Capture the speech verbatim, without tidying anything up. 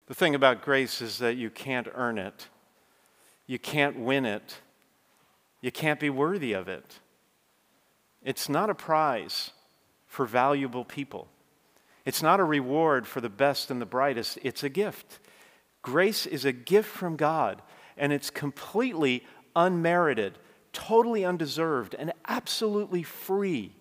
The thing about grace is that you can't earn it. You can't win it. You can't be worthy of it. It's not a prize for valuable people. It's not a reward for the best and the brightest. It's a gift. Grace is a gift from God, and it's completely unmerited, totally undeserved, and absolutely free.